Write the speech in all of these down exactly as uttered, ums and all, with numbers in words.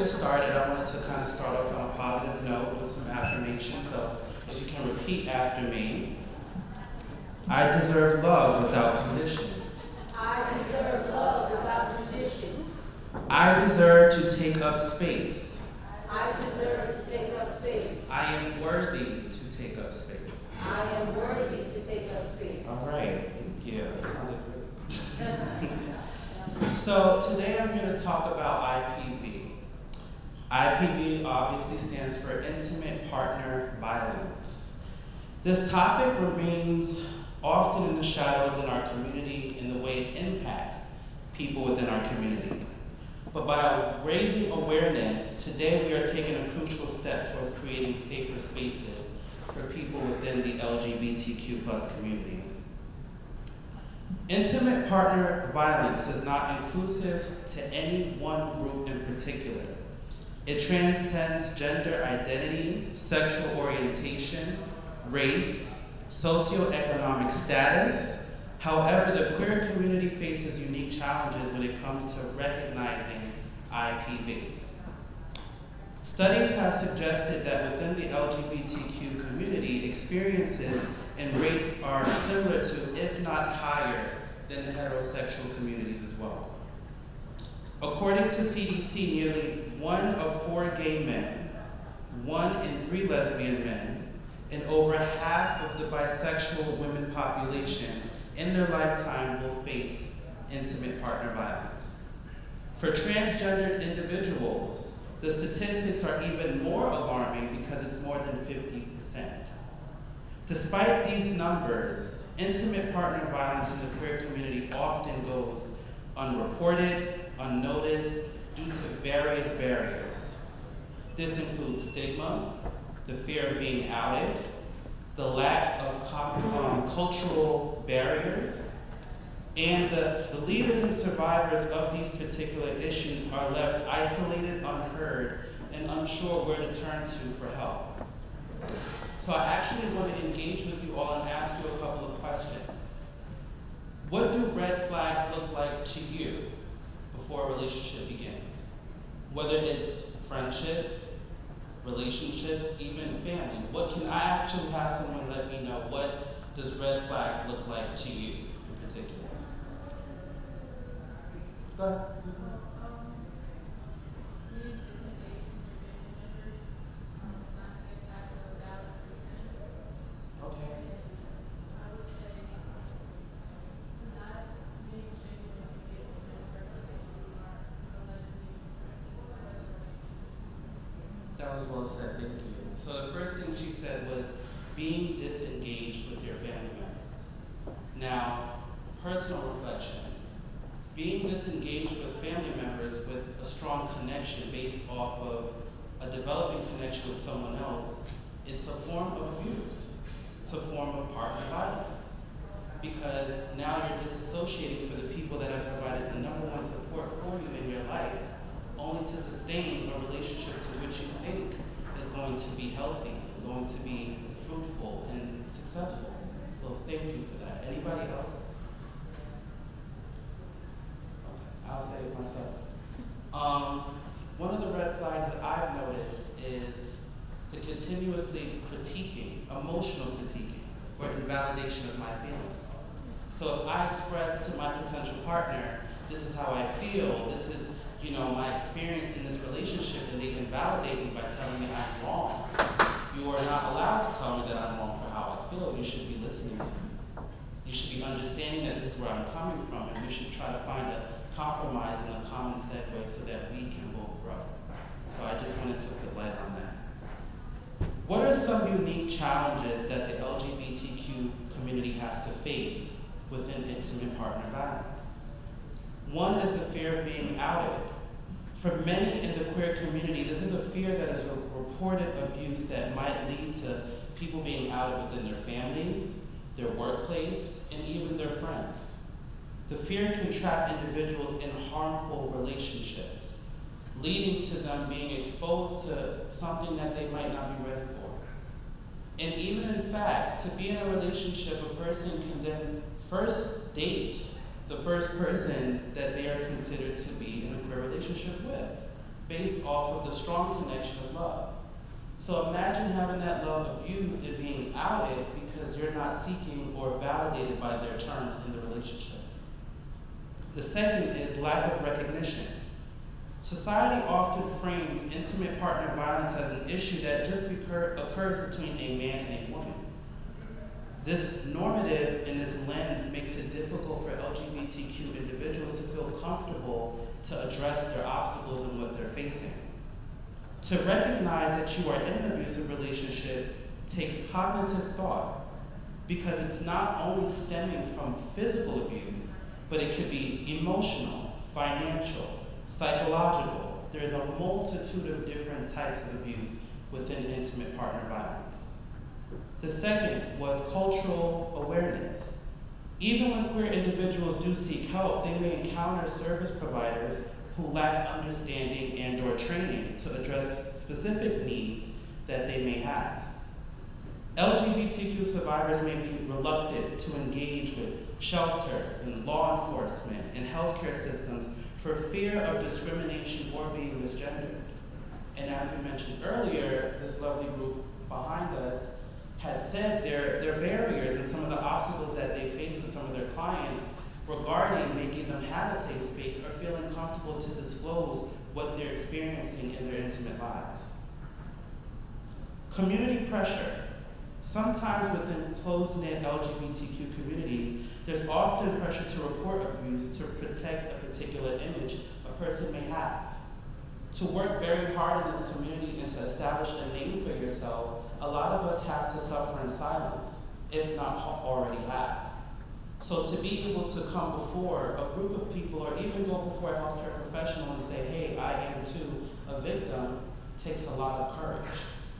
get started, I wanted to kind of start off on a positive note with some affirmations. So if you can repeat after me. I deserve love without conditions. I deserve love without conditions. I deserve to take up space. I deserve to take up space. I am worthy to take up space. I am worthy to take up space. All right, thank you. That sounded great. So today I'm here to talk about I P V. I P V obviously stands for Intimate Partner Violence. This topic remains often in the shadows in our community in the way it impacts people within our community. But by raising awareness, today we are taking a crucial step towards creating safer spaces for people within the L G B T Q plus community. Intimate partner violence is not inclusive to any one group in particular. It transcends gender identity, sexual orientation, race, socioeconomic status. However, the queer community faces unique challenges when it comes to recognizing I P V. Studies have suggested that within the L G B T Q community, experiences and rates are similar to, if not higher, than the heterosexual communities as well. According to C D C, nearly one of four gay men, one in three lesbian men, and over half of the bisexual women population in their lifetime will face intimate partner violence. For transgendered individuals, the statistics are even more alarming because it's more than fifty percent. Despite these numbers, intimate partner violence in the queer community often goes unreported, unnoticed, due to various barriers. This includes stigma, the fear of being outed, the lack of um, cultural barriers, and the, the leaders and survivors of these particular issues are left isolated, unheard, and unsure where to turn to for help. So I actually want to engage with you all and ask you a couple of questions. What do red flags look like to you before a relationship begins? Whether it's friendship, relationships, even family. What can I actually have someone let me know? What does red flags look like to you in particular? Go ahead. Okay. That was well said, thank you. So the first thing she said was being disengaged with your family members. Now, personal reflection. Being disengaged with family members with a strong connection based off of a developing connection with someone else, it's a form of abuse. It's a form of partner violence. Because now you're disassociating for the people that have provided the number one support for you in your life, only to sustain a relationship to which you think is going to be healthy, going to be fruitful and successful. So thank you for that. Anybody else? Okay, I'll say it myself. Um, one of the red flags that I've noticed is the continuously critiquing, emotional critiquing, or invalidation of my feelings. So if I express to my potential partner, this is how I feel, this is you know, my experience in this relationship, and they invalidate me by telling me I'm wrong. You are not allowed to tell me that I'm wrong for how I feel. You should be listening to me. You should be understanding that this is where I'm coming from, and we should try to find a compromise and a common segue so that we can both grow. So I just wanted to put light on that. What are some unique challenges that the L G B T Q community has to face within intimate partner violence? One is the fear of being outed. For many in the queer community, this is a fear that is a reported abuse that might lead to people being outed within their families, their workplace, and even their friends. The fear can trap individuals in harmful relationships, leading to them being exposed to something that they might not be ready for. And even in fact, to be in a relationship, a person can then first date the first person that they are considered to be in a queer relationship with. based off of the strong connection of love. So imagine having that love abused and being outed because you're not seeking or validated by their terms in the relationship. The second is lack of recognition. Society often frames intimate partner violence as an issue that just occur, occurs between a man and a woman. This normative and this lens makes it difficult for L G B T Q individuals to feel comfortable to address their obstacles and what they're facing. To recognize that you are in an abusive relationship takes cognitive thought, because it's not only stemming from physical abuse, but it could be emotional, financial, psychological. There's a multitude of different types of abuse within intimate partner violence. The second was cultural awareness. Even when queer individuals do seek help, they may encounter service providers who lack understanding and or training to address specific needs that they may have. L G B T Q survivors may be reluctant to engage with shelters and law enforcement and healthcare systems for fear of discrimination or being misgendered. And as we mentioned earlier, this lovely group behind us had said their, their barriers and some of the obstacles that they face with some of their clients regarding making them have a safe space or feeling comfortable to disclose what they're experiencing in their intimate lives. Community pressure. Sometimes within close-knit L G B T Q communities, there's often pressure to report abuse to protect a particular image a person may have. To work very hard in this community and to establish a name for yourself, a lot of us have to suffer in silence, if not already have. So to be able to come before a group of people or even go before a healthcare professional and say, hey, I am too a victim, takes a lot of courage.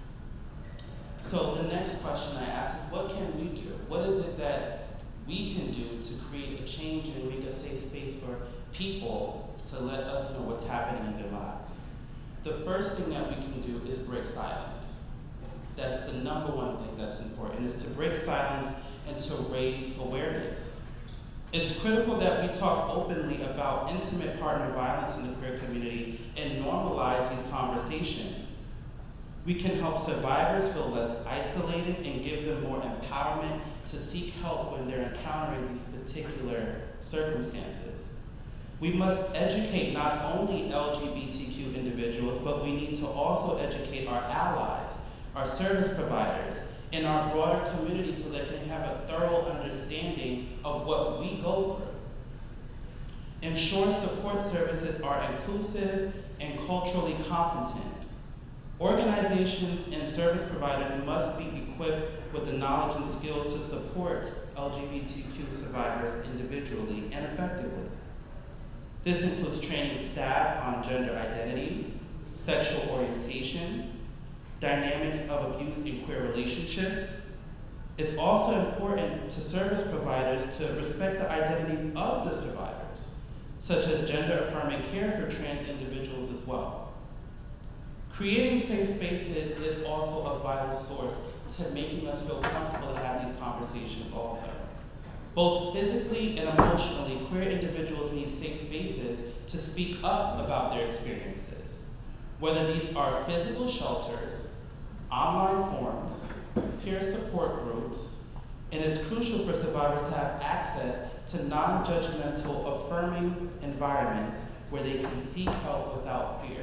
So the next question I ask is, what can we do? What is it that we can do to create a change and make a safe space for people to let us know what's happening in their lives? The first thing that we can do is break silence. That's the number one thing that's important, is to break silence and to raise awareness. It's critical that we talk openly about intimate partner violence in the queer community and normalize these conversations. We can help survivors feel less isolated and give them more empowerment to seek help when they're encountering these particular circumstances. We must educate not only L G B T Q individuals, but we need to also educate our allies, our service providers, and our broader community so that they have a thorough understanding of what we go through. Ensure support services are inclusive and culturally competent. Organizations and service providers must be equipped with the knowledge and skills to support L G B T Q survivors individually and effectively. This includes training staff on gender identity, sexual orientation, dynamics of abuse in queer relationships. It's also important to service providers to respect the identities of the survivors, such as gender-affirming care for trans individuals as well. Creating safe spaces is also a vital source to making us feel comfortable to have these conversations also. Both physically and emotionally, queer individuals need safe spaces to speak up about their experiences, whether these are physical shelters, online forums, peer support groups, and it's crucial for survivors to have access to non-judgmental, affirming environments where they can seek help without fear.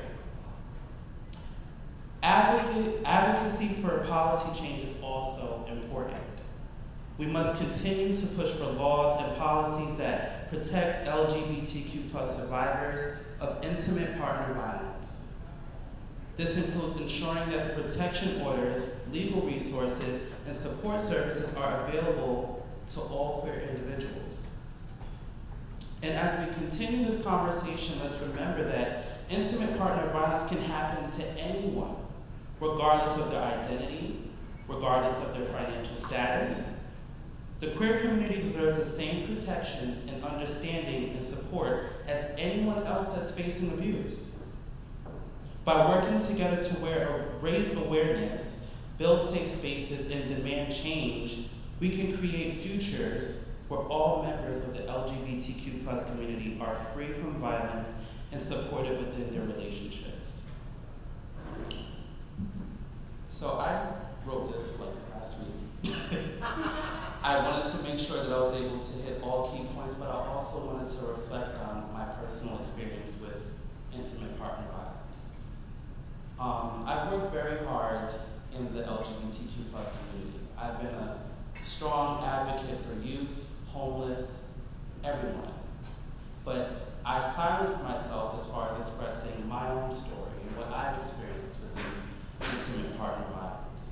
Advocate, advocacy for policy change is also important. We must continue to push for laws and policies that protect L G B T Q plus survivors of intimate partner violence. This includes ensuring that the protection orders, legal resources, and support services are available to all queer individuals. And as we continue this conversation, let's remember that intimate partner violence can happen to anyone, regardless of their identity, regardless of their financial status. The queer community deserves the same protections and understanding and support as anyone else that's facing abuse. By working together to wear, raise awareness, build safe spaces, and demand change, we can create futures where all members of the L G B T Q plus community are free from violence and supported within their relationships. Q plus community. I've been a strong advocate for youth, homeless, everyone. But I silenced myself as far as expressing my own story and what I've experienced within intimate partner violence.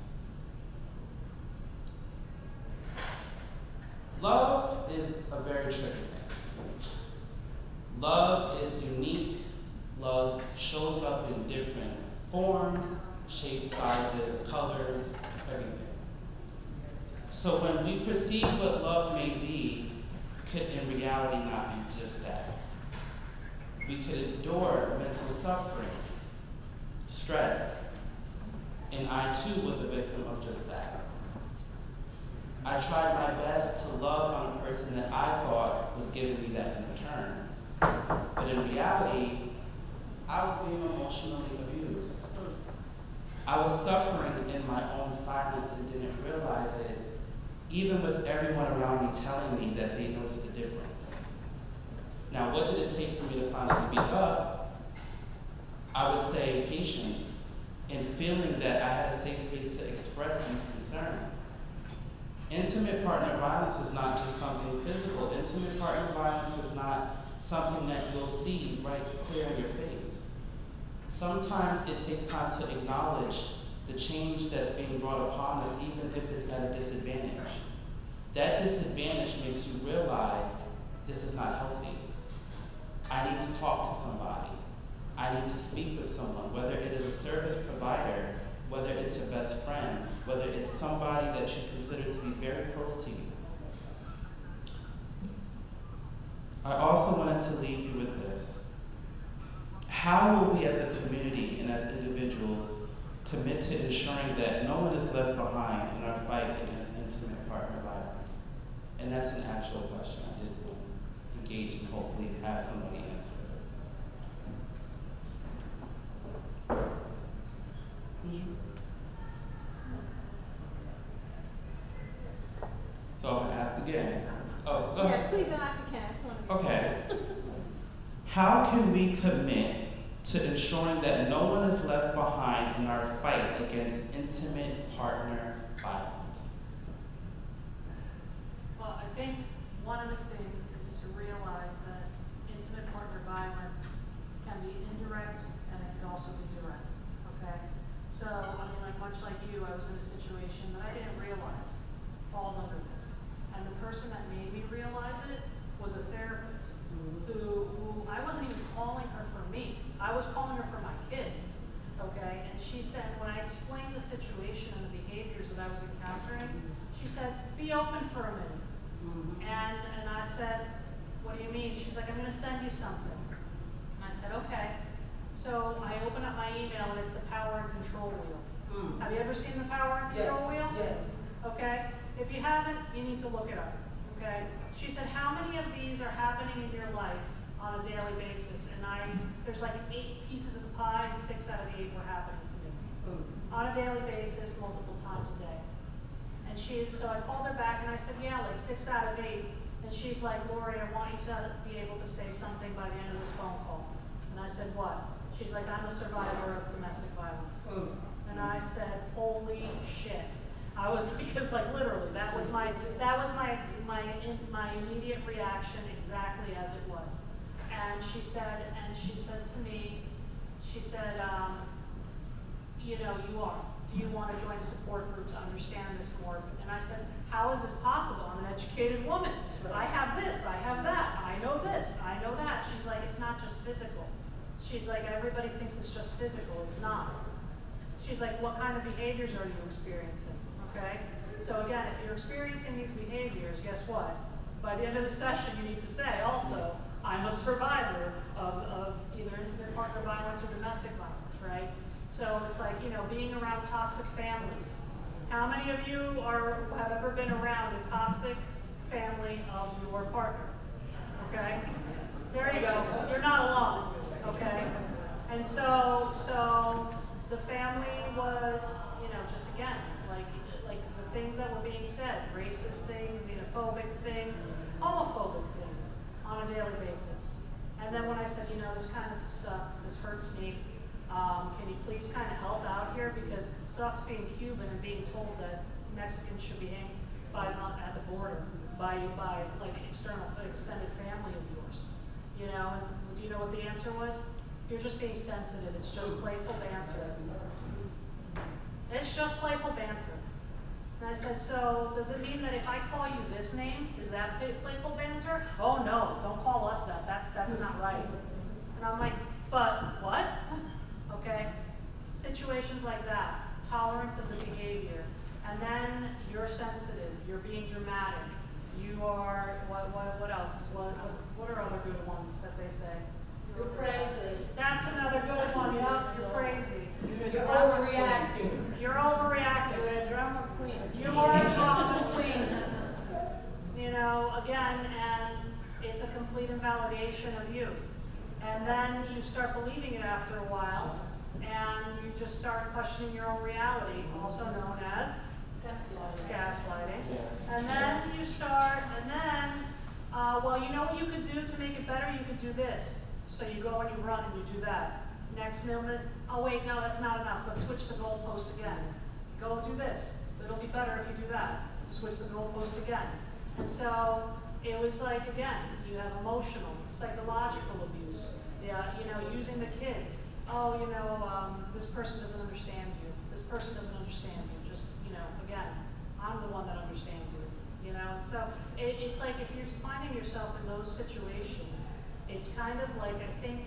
Love is a very tricky thing. Love is unique. Love shows up in different forms, shapes, sizes, colors, everything. So when we perceive what love may be, could in reality not be just that. We could endure mental suffering, stress, and I too was a victim of just that. I tried my best to love on a person that I thought was giving me that in return. But in reality, I was being emotionally abused. I was suffering in my own silence and didn't realize it, even with everyone around me telling me that they noticed the difference. Now, what did it take for me to finally speak up? I would say patience and feeling that I had a safe space to express these concerns. Intimate partner violence is not just something physical. Intimate partner violence is not something that you'll see right clear in your face. Sometimes it takes time to acknowledge the change that's being brought upon us, even if it's at a disadvantage. That disadvantage makes you realize this is not healthy. I need to talk to somebody. I need to speak with someone, whether it is a service provider, whether it's a best friend, whether it's somebody that you consider to be very close to you. I also wanted to leave you with this. How will we as a community and as individuals commit to ensuring that no one is left behind in our fight against intimate partner violence? And that's an actual question I did want to engage and hopefully have somebody answer it. So I'm gonna ask again. Oh, go ahead. Yeah, please don't ask again. I just want to. Okay. How can we commit to ensuring that no one is left behind in our fight against intimate partner violence? Well, I think one of the things is to realize that intimate partner violence can be indirect and it can also be direct, okay? So, I mean, like much like you, I was in a situation that I didn't realize falls under this. And the person that made me realize it was a therapist who, who I wasn't even calling her for me. I was calling her for my kid, okay? And she said, when I explained the situation and the behaviors that I was encountering, she said, be open for a minute. Mm-hmm. And, and I said, what do you mean? She's like, I'm gonna send you something. And I said, okay. So I open up my email and it's the power and control wheel. Mm. Have you ever seen the power and control Yes, wheel? yes. Okay? If you haven't, you need to look it up, okay? She said, how many of these are happening in your life on a daily basis? And I, there's like eight pieces of the pie and six out of the eight were happening to me. Mm. On a daily basis, multiple times a day. And she, so I called her back and I said, yeah, like six out of eight. And she's like, Lori, I want you to be able to say something by the end of this phone call. And I said, what? She's like, I'm a survivor of domestic violence. Mm. And I said, holy shit. I was, because like literally, that was my, that was my, my, my immediate reaction exactly as it was. And she said, and she said to me, she said, um, you know, you are. Do you want to join a support group to understand this more? And I said, how is this possible? I'm an educated woman. I have this, I have that, I know this, I know that. She's like, it's not just physical. She's like, everybody thinks it's just physical. It's not. She's like, what kind of behaviors are you experiencing? Okay? So again, if you're experiencing these behaviors, guess what? By the end of the session, you need to say also, I'm a survivor of, of either intimate partner violence or domestic violence, right? So it's like, you know, being around toxic families. How many of you are have ever been around a toxic family of your partner? Okay? There you go. You're not alone. Okay? And so, so the family was, you know, just again, like, like the things that were being said, racist things, xenophobic things, homophobic things on a daily basis. And then when I said, you know, this kind of sucks, this hurts me, Um, can you please kind of help out here, because it sucks being Cuban and being told that Mexicans should be hanged by not at the border by by like external extended family of yours, you know? And do you know what the answer was? You're just being sensitive. It's just playful banter. It's just playful banter. And I said, so does it mean that if I call you this name, is that playful banter? Oh no, don't call us that. That's that's not right. And I'm like, but what? Okay, situations like that, tolerance of the behavior, and then you're sensitive, you're being dramatic, you are, what what, what else? What, what's, what are other good ones that they say? You're crazy. That's another good one, yep, you're crazy. You're overreacting. You're overreacting. You're a drama queen. You are a drama queen. You know, again, and it's a complete invalidation of you. And then you start believing it after a while, and you just start questioning your own reality, also known as Gaslighting. gaslighting. Yes. And then you start, and then, uh, well, you know what you could do to make it better? You could do this. So you go and you run and you do that. Next moment, oh wait, no, that's not enough. Let's switch the goalpost again. Go do this. It'll be better if you do that. Switch the goalpost again. And so it was like, again, you have emotional, psychological abuse. Yeah, you know, using the kids. Oh, you know, um, this person doesn't understand you. This person doesn't understand you. Just, you know, again, I'm the one that understands you. You know, and so it, it's like if you're finding yourself in those situations, it's kind of like, I think,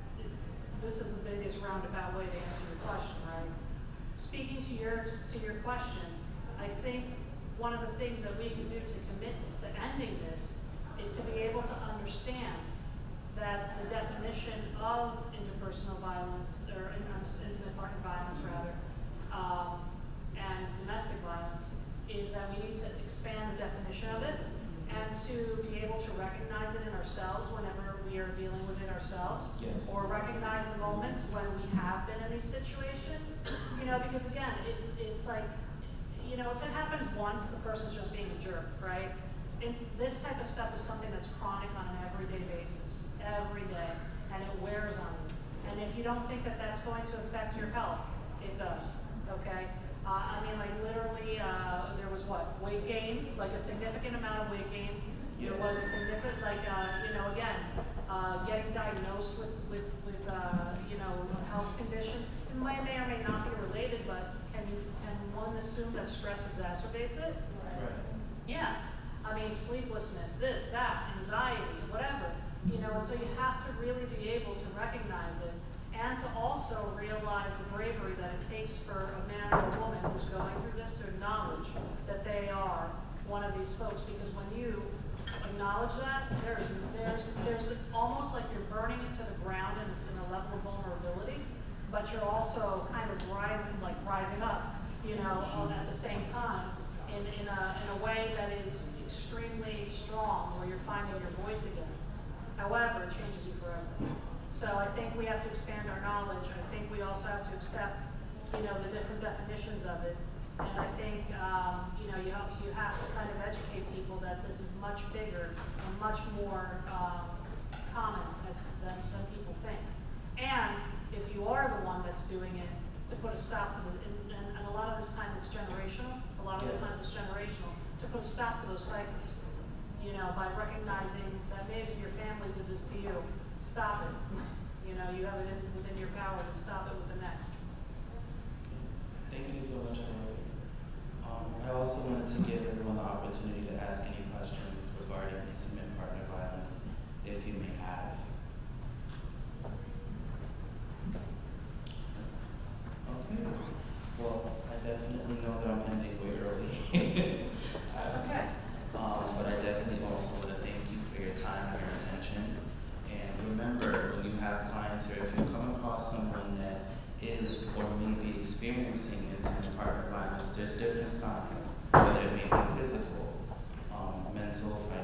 this is the biggest roundabout way to answer your question, right? Speaking to your to your question, I think one of the things that we can do to commit to ending this is to be able to understand that the definition of interpersonal violence, or intimate partner violence rather, um, and domestic violence, is that we need to expand the definition of it and to be able to recognize it in ourselves whenever we are dealing with it ourselves. Yes. Or recognize the moments when we have been in these situations. You know, because again, it's it's like, you know, if it happens once, the person's just being a jerk, right? It's, this type of stuff is something that's chronic on an everyday basis, every day, and it wears on you. And if you don't think that that's going to affect your health, it does, okay? Uh, I mean, like literally, uh, there was what, weight gain, like a significant amount of weight gain. There was a significant, like, uh, you know, again, uh, getting diagnosed with, with, with uh, you know, a health condition. It may, may or may not be related, but can you, can one assume that stress exacerbates it? Right. Yeah. I mean, sleeplessness, this, that, anxiety, whatever. You know, and so you have to really be able to recognize it, and to also realize the bravery that it takes for a man or a woman who's going through this to acknowledge that they are one of these folks. Because when you acknowledge that, there's there's there's almost like you're burning it to the ground in, in a level of vulnerability, but you're also kind of rising, like rising up, you know, at the same time in in a in a way that is extremely strong, where you're finding your voice again. However, it changes you forever. So I think we have to expand our knowledge. I think we also have to accept, you know, the different definitions of it. And I think, um, you know, you have, you have to kind of educate people that this is much bigger and much more um, common as, than, than people think. And if you are the one that's doing it, to put a stop to this, and, and, and a lot of this time it's generational, a lot of Yes. the times it's generational, to put a stop to those cycles, you know, by recognizing that maybe your family did this to you. Stop it. You know, you have it in, within your power to stop it with the next. Thank you so much, Emily. Um, I also wanted to give everyone the opportunity to ask any questions regarding intimate partner violence, if you may have. Okay. Well, I definitely know that I'm ending way early. That's okay. Um, but I definitely also want to thank you for your time and your attention. And remember, when you have clients, or if you come across someone that is or may be experiencing intimate partner violence, there's different signs, whether it may be physical, um, mental,